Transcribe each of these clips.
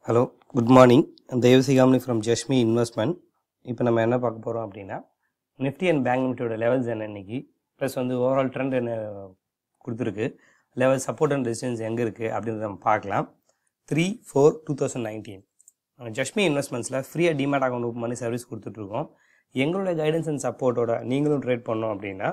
Hello, good morning. I'm Devasigamni from Jashmi Investment. இப்போ நம்ம என்ன பார்க்க போகிறோம் அப்படின்னா நிஃப்டி அண்ட் பேங்க் நிஃப்டியோட லெவல்ஸ் என்ன இன்னைக்கு ப்ளஸ் வந்து ஓவரால் ட்ரெண்ட் என்ன கொடுத்துருக்கு, லெவல் சப்போர்ட் அண்ட் ரெசிஸ்டன்ஸ் எங்கே இருக்குது அப்படின்றத நம்ம பார்க்கலாம். 3/4/2019 ஜஷ்மி இன்வெஸ்ட்மெண்ட்ஸில் ஃப்ரீயாக டிமேட் அக்கௌண்ட் ஓப்பன் பண்ணி சர்வீஸ் கொடுத்துட்ருக்கோம். எங்களோட கைடன்ஸ் அண்ட் சப்போர்ட்டோட நீங்களும் ட்ரேட் பண்ணோம் அப்படின்னா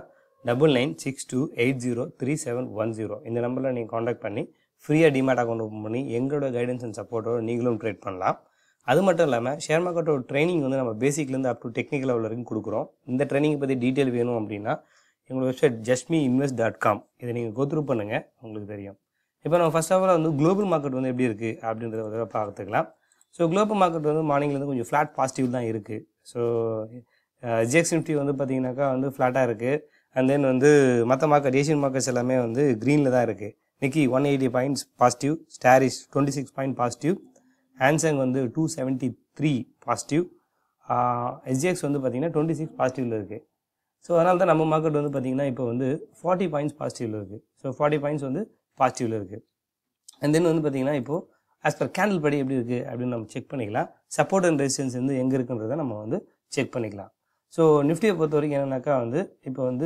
9962803710 இந்த நம்பரில் நீங்கள் காண்டாக்ட் பண்ணி ஃப்ரீயாக டிமேட் அக்கௌண்ட் ஓப்பன் பண்ணி எங்களோட கைடன்ஸ் அண்ட் சப்போர்ட்டோட நீங்களும் ட்ரேட் பண்ணலாம். அது மட்டும் இல்லாமல் ஷேர் மார்க்கெட்டோட ட்ரைனிங் வந்து நம்ம பேசிக்லேருந்து அப் டு டெக்னிக்கல் லெவல் வரைக்கும் கொடுக்குறோம். இந்த ட்ரைனிங் பற்றி டீட்டெயில் வேணும் அப்படின்னா எங்களோட வெப்சைட் jashmiinvest.com இதை நீங்கள் கோத்ரூ பண்ணுங்கள், உங்களுக்கு தெரியும். இப்போ நம்ம ஃபர்ஸ்ட் ஆஃப் ஆல் வந்து குளோபல் மார்க்கெட் வந்து எப்படி இருக்குது அப்படின்றத பார்த்துக்கலாம். ஸோ குளோபல் மார்க்கெட் வந்து மார்னிங்லேருந்து கொஞ்சம் ஃப்ளாட் பாசிட்டிவ் தான் இருக்குது. ஸோ ஜிஎக்ஸ் நிஃப்டி வந்து பார்த்தீங்கன்னாக்கா வந்து ஃப்ளாட்டாக இருக்குது. அண்ட் தென் வந்து மற்ற மார்க்கெட் ஏஷியன் மார்க்கெட்ஸ் எல்லாமே வந்து க்ரீனில் தான் இருக்குது. Nikkei 180 points positive, Straits 26 point positive, Hang Seng வந்து 273 பாசிட்டிவ், எஸ்ஜிஎக்ஸ் வந்து பார்த்தீங்கன்னா 26 பாசிட்டிவில் இருக்குது. ஸோ அதனால தான் நம்ம மார்க்கெட் வந்து பார்த்தீங்கன்னா இப்போ வந்து 40 பாயிண்ட்ஸ் பாசிட்டிவில் இருக்குது. ஸோ 40 பாயிண்ட்ஸ் வந்து பாசிட்டிவில் இருக்குது. அண்ட் தென் வந்து பார்த்தீங்கன்னா இப்போது ஆஸ் பர் கேண்டில் படி எப்படி இருக்குது அப்படின்னு நம்ம செக் பண்ணிக்கலாம். சப்போர்ட் அண்ட் ரெசிஸ்டன்ஸ் வந்து எங்கே இருக்குன்றதை நம்ம வந்து செக் பண்ணிக்கலாம். ஸோ நிஃப்டியை பொறுத்த வரைக்கும் என்னென்னாக்கா வந்து இப்போ வந்து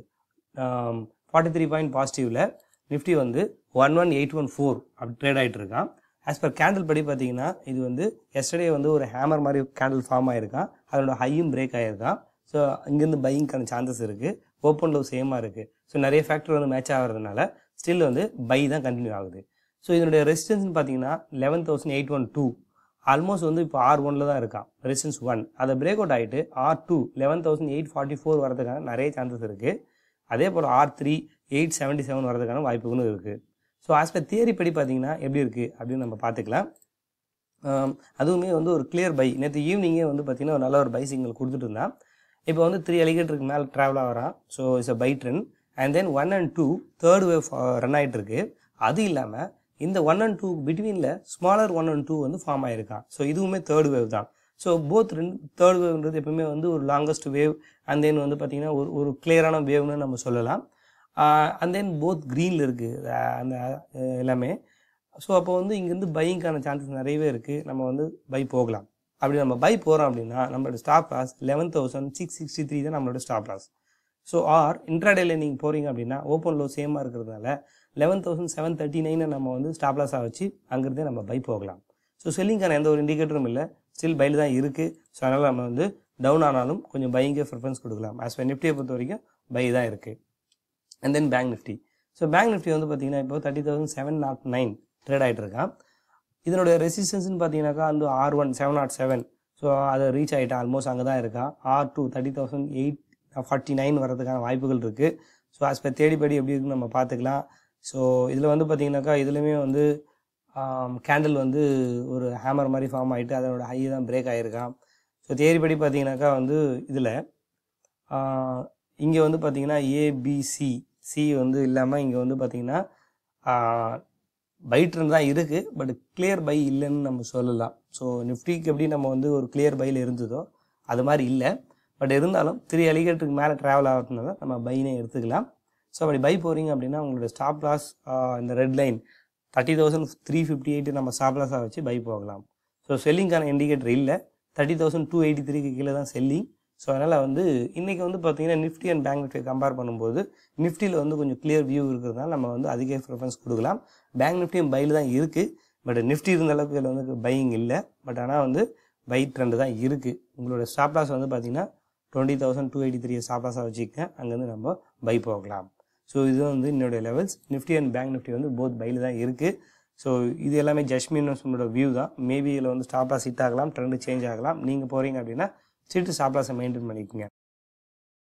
43 பாயிண்ட் பாசிட்டிவில் நிஃப்டி வந்து 11814 அப்படி ட்ரேட் ஆகிட்டு இருக்கான். ஆஸ் பர் கேண்டில் படி பார்த்தீங்கன்னா இது வந்து எஸ்டர்டே வந்து ஒரு ஹேமர் மாதிரி கேண்டில் ஃபார்ம் ஆகிருக்கான். அதோட ஹையும் பிரேக் ஆகிருக்கான். ஸோ இங்கேருந்து பையிங்கான சான்சஸ் இருக்குது. ஓப்பன் லோ சேமாக இருக்குது. ஸோ நிறைய ஃபேக்டர் வந்து மேட்ச் ஆகிறதுனால ஸ்டில் வந்து பை தான் கண்டினியூ ஆகுது. ஸோ இதனுடைய ரெசிஸ்டன்ஸ்னு பார்த்தீங்கன்னா 11,812 ஆல்மோஸ்ட் வந்து இப்போ R1 தான் இருக்கான். ரெசிஸ்டன்ஸ் 1 அதை பிரேக் அவுட் ஆகிட்டு R2 11,844 வரதுக்கான நிறைய சான்சஸ் இருக்குது. அதே போல் R3 877 வரதுக்கான வாய்ப்புகளும் இருக்குது. ஸோ ஆஸ் பர் தியரி படி பார்த்தீங்கன்னா எப்படி இருக்குது அப்படின்னு நம்ம பார்த்துக்கலாம். அதுவுமே வந்து ஒரு கிளியர் பை. நேற்று ஈவினிங்கே வந்து பார்த்தீங்கன்னா ஒரு நல்ல ஒரு பை சிக்னல் கொடுத்துட்டு இருந்தான். இப்போ வந்து 3 அலிகேட்டருக்கு மேலே ட்ராவலாக வரான். So it's a buy trend. And then 1 and 2 third wave run ஆகிட்டு இருக்கு. அது இல்லாமல் இந்த 1 and 2 பிட்வீனில் ஸ்மாலர் 1 and 2 வந்து ஃபார்ம் ஆகிருக்கான். ஸோ இதுவுமே தேர்ட் வேவ் தான். ஸோ போத் தேர்ட் வேவ்ன்றது எப்பவுமே வந்து ஒரு லாங்கஸ்ட் வேவ் அண்ட் தென் வந்து பார்த்திங்கன்னா ஒரு கிளியரான வேவ்னு நம்ம சொல்லலாம். அண்ட் தென் போத் க்ரீனில் இருக்குது அந்த எல்லாமே. ஸோ அப்போ வந்து இங்கேருந்து பையிங்கான சான்சஸ் நிறையவே இருக்குது. நம்ம வந்து பை போகலாம். அப்படி நம்ம பை போகிறோம் அப்படின்னா நம்மளோட ஸ்டாப் லாஸ் 11,663 தான் நம்மளோட ஸ்டாப் லாஸ். ஸோ ஆர் இன்ட்ராடேல நீங்கள் போகிறீங்க அப்படின்னா ஓப்பன் லோ சேமாக இருக்கிறதுனால 11,739 நம்ம வந்து ஸ்டாப் லாஸாக வச்சு அங்கிருந்தே நம்ம பை போகலாம். ஸோ செல்லிங்கான எந்த ஒரு இண்டிகேட்டரும் இல்லை, ஸ்டில் பையில் தான் இருக்குது. ஸோ அதனால் நம்ம வந்து டவுன் ஆனாலும் கொஞ்சம் பையிங்கே ப்ரிஃபரன்ஸ் கொடுக்கலாம். ஆஸ் பர் நிஃப்டியை பொறுத்த வரைக்கும் பை தான் இருக்குது. And then bank Nifty. So bank Nifty வந்து பார்த்தீங்கன்னா இப்போ 30,709 ட்ரேட் ஆகிட்டு இருக்கான். இதனுடைய ரெசிஸ்டன்ஸ்னு பார்த்தீங்கன்னாக்கா வந்து R1 707. ஸோ அதை ரீச் ஆகிட்டான். ஆல்மோஸ்ட் அங்கே தான் இருக்கான். R2 30,849 வரதுக்கான வாய்ப்புகள் இருக்குது. ஸோ ஆஸ் பர் தேடிப்படி எப்படி இருக்குன்னு நம்ம பார்த்துக்கலாம். ஸோ இதில் வந்து பார்த்தீங்கன்னாக்கா இதுலேயுமே வந்து கேண்டில் வந்து ஒரு ஹேமர் மாதிரி ஃபார்ம் ஆகிட்டு அதனோட ஹை தான் பிரேக் ஆகிருக்கான். ஸோ தேடிப்படி பார்த்தீங்கன்னாக்கா வந்து இதில் இங்கே வந்து பார்த்தீங்கன்னா ABC வந்து இல்லாமல் இங்கே வந்து பார்த்தீங்கன்னா பை ட்ரெண்ட் தான் இருக்குது. பட் கிளியர் பை இல்லைன்னு நம்ம சொல்லலாம். ஸோ நிஃப்டிக்கு எப்படி நம்ம வந்து ஒரு கிளியர் பையில் இருந்ததோ அது மாதிரி இல்லை. பட் இருந்தாலும் 3 அலிகேட்டருக்கு மேலே ட்ராவல் ஆகிறதுனால நம்ம பைனே எடுத்துக்கலாம். ஸோ அப்படி பை போகிறீங்க அப்படின்னா உங்களோட ஸ்டாப் லாஸ் இந்த ரெட் லைன் 30,358 நம்ம ஸ்டாப் லாஸாக வச்சு பை போகலாம். ஸோ செல்லிங்கான இண்டிகேட்டர் இல்லை. 30,283க்கு கீழே தான் செல்லிங். ஸோ அதனால் வந்து இன்றைக்கி வந்து பார்த்திங்கன்னா நிஃப்டி அண்ட் பேங்க் நிஃப்டியை கம்பேர் பண்ணும்போது நிஃப்டியில் வந்து கொஞ்சம் கிளியர் வியூ இருக்கிறதுனால நம்ம வந்து அதிக ப்ரிஃபரன்ஸ் கொடுக்கலாம். பேங்க் நிஃப்டியும் பையில் தான் இருக்குது. பட் நிஃப்டி இருந்த அளவுக்கு இதில் வந்து பையிங் இல்லை. பட் ஆனால் வந்து பை ட்ரெண்டு தான் இருக்குது. உங்களோட ஸ்டாப் லாஸ் வந்து பார்த்திங்கன்னா 20,283 ஸ்டாப் லாஸாக வச்சுக்கங்க. அங்கேருந்து நம்ம பை போகலாம். ஸோ இது வந்து என்னுடைய levels. Nifty and bank Nifty வந்து போத் பையில் தான் இருக்குது. ஸோ இது எல்லாமே ஜஷ்மி இன்வெஸ்ட்மெண்ட்டோட வியூ தான். மேபி இதில் வந்து ஸ்டாப் லாஸ் ஹிட் ஆகலாம், ட்ரெண்டு சேஞ்ச் ஆகலாம். நீங்கள் போகிறீங்க அப்படின்னா ஸ்ட்ரிக்ட் ஸ்டாப் லாஸை மெயின்டைன் பண்ணிக்கோங்க.